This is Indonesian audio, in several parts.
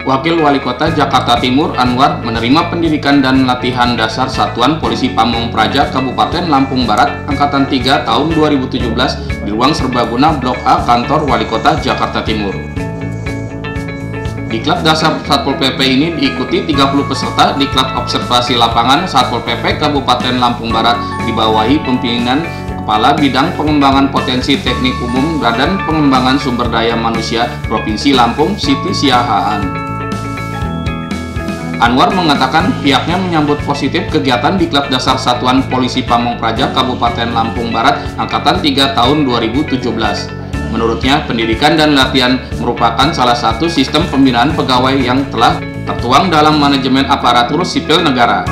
Wakil Wali Kota Jakarta Timur Anwar menerima pendidikan dan latihan dasar Satuan Polisi Pamong Praja Kabupaten Lampung Barat Angkatan 3 tahun 2017 di ruang serbaguna Blok A Kantor Wali Kota Jakarta Timur. Diklat dasar Satpol PP ini diikuti 30 peserta Diklat Observasi Lapangan Satpol PP Kabupaten Lampung Barat dibawahi pimpinan Kepala Bidang Pengembangan Potensi Teknik Umum dan Pengembangan Sumber Daya Manusia Provinsi Lampung, Siti Siahaan. Anwar mengatakan pihaknya menyambut positif kegiatan Diklat Dasar Satuan Polisi Pamong Praja Kabupaten Lampung Barat Angkatan 3 tahun 2017. Menurutnya, pendidikan dan latihan merupakan salah satu sistem pembinaan pegawai yang telah tertuang dalam manajemen aparatur sipil negara.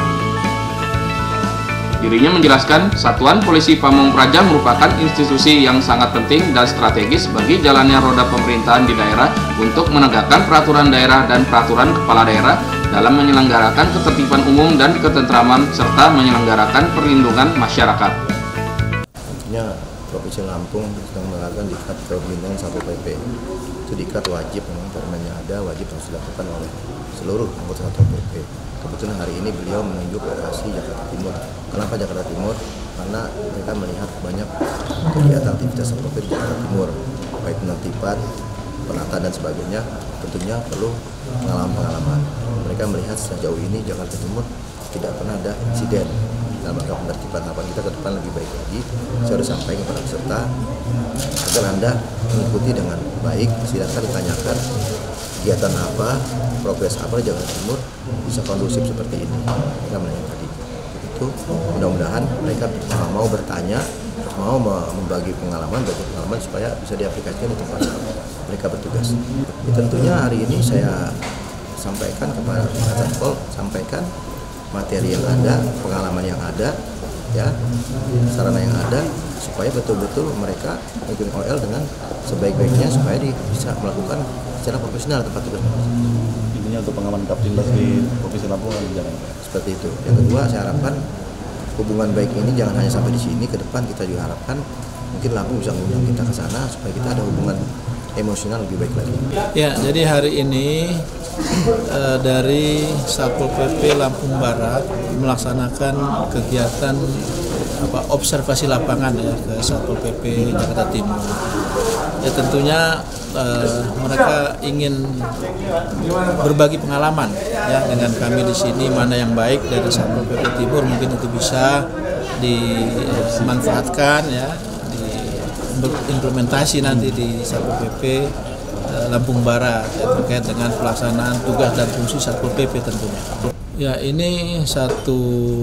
Dirinya menjelaskan, Satuan Polisi Pamong Praja merupakan institusi yang sangat penting dan strategis bagi jalannya roda pemerintahan di daerah untuk menegakkan peraturan daerah dan peraturan kepala daerah dalam menyelenggarakan ketertiban umum dan ketentraman serta menyelenggarakan perlindungan masyarakat. Tentunya Provinsi Lampung sedang melakukan Diklat Pembinaan Satpol PP. Itu diklat wajib, memang permennya ada, wajib harus dilakukan oleh seluruh anggota Satpol PP. Kebetulan hari ini beliau menunjuk lokasi Jakarta Timur. Kenapa Jakarta Timur? Karena mereka melihat banyak kegiatan aktivitas Satpol PP di Jakarta Timur, baik penertiban, penataan dan sebagainya. Tentunya perlu pengalaman-pengalaman. Mereka melihat sejauh ini Jakarta Timur tidak pernah ada insiden dalam rangka penertiban. Harapan kita ke depan lebih baik lagi. Saya sudah sampaikan kepada peserta agar Anda mengikuti dengan baik, silakan ditanyakan kegiatan apa, progres apa di Jakarta Timur bisa kondusif seperti ini. Kita menanya tadi. Itu mudah-mudahan mereka mau bertanya, mau membagi pengalaman supaya bisa diaplikasikan di tempat mereka bertugas. Tentunya hari ini saya sampaikan kepada Satpol, sampaikan materi yang ada, pengalaman yang ada, ya, sarana yang ada, supaya betul-betul mereka mengikuti OL dengan sebaik-baiknya supaya bisa melakukan secara profesional tempat tugas. Intinya untuk pengaman Kaptimnas di Provinsi Lampung jalan. Seperti itu. Yang kedua, saya harapkan hubungan baik ini jangan hanya sampai di sini, ke depan kita juga harapkan mungkin Lampung bisa mengundang kita ke sana supaya kita ada hubungan emosional lebih baik lagi. Ya, jadi hari ini dari Satpol PP Lampung Barat melaksanakan kegiatan observasi lapangan ya ke Satpol PP Jakarta Timur. Ya tentunya mereka ingin berbagi pengalaman ya dengan kami di sini, mana yang baik dari Satpol PP Timur mungkin itu bisa dimanfaatkan ya, implementasi nanti di Satpol PP Lampung Barat ya, terkait dengan pelaksanaan tugas dan fungsi Satpol PP tentunya. Ya, ini satu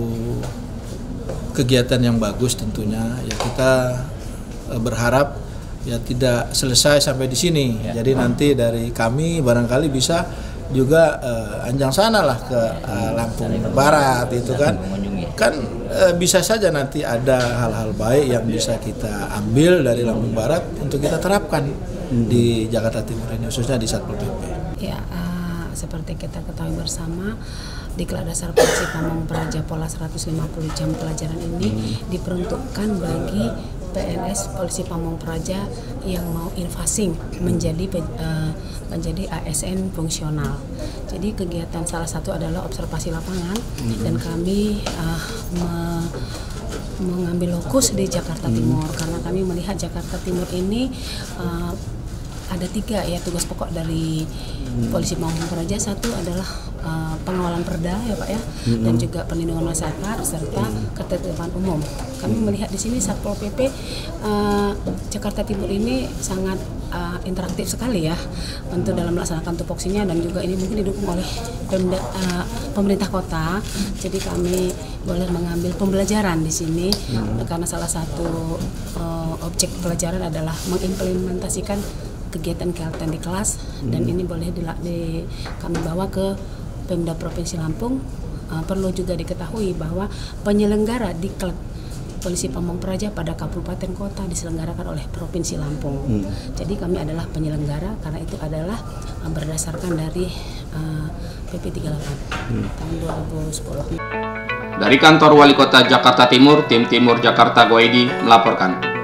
kegiatan yang bagus tentunya. Ya, kita berharap ya tidak selesai sampai di sini. Ya. Jadi nanti dari kami barangkali bisa juga anjang sana lah ke Lampung Barat itu kan bisa saja nanti ada hal-hal baik yang bisa kita ambil dari Lampung Barat untuk kita terapkan di Jakarta Timur ini, khususnya di Satpol PP. Ya, seperti kita ketahui bersama, Diklat Dasar Polisi Pamong Praja Pola 150 jam pelajaran ini diperuntukkan bagi PNS Polisi Pamong Praja yang mau invasing menjadi ASN fungsional. Jadi kegiatan salah satu adalah observasi lapangan dan kami mengambil lokus di Jakarta Timur karena kami melihat Jakarta Timur ini ada 3 ya tugas pokok dari Polisi Pamong Praja. Satu adalah pengawalan perda ya Pak ya, dan juga perlindungan masyarakat serta ketertiban umum. Kami melihat di sini Satpol PP Jakarta Timur ini sangat interaktif sekali ya untuk dalam melaksanakan tupoksinya, dan juga ini mungkin didukung oleh pemerintah kota. Jadi kami boleh mengambil pembelajaran di sini karena salah satu objek pelajaran adalah mengimplementasikan kegiatan-kegiatan di kelas, dan ini boleh kami bawa ke Pemda Provinsi Lampung. Perlu juga diketahui bahwa penyelenggara Diklat Polisi Pamong Praja pada kabupaten kota diselenggarakan oleh Provinsi Lampung. Jadi kami adalah penyelenggara karena itu adalah berdasarkan dari PP 38 tahun 2010. Dari kantor Wali Kota Jakarta Timur, Tim Timur Jakarta Goedi melaporkan.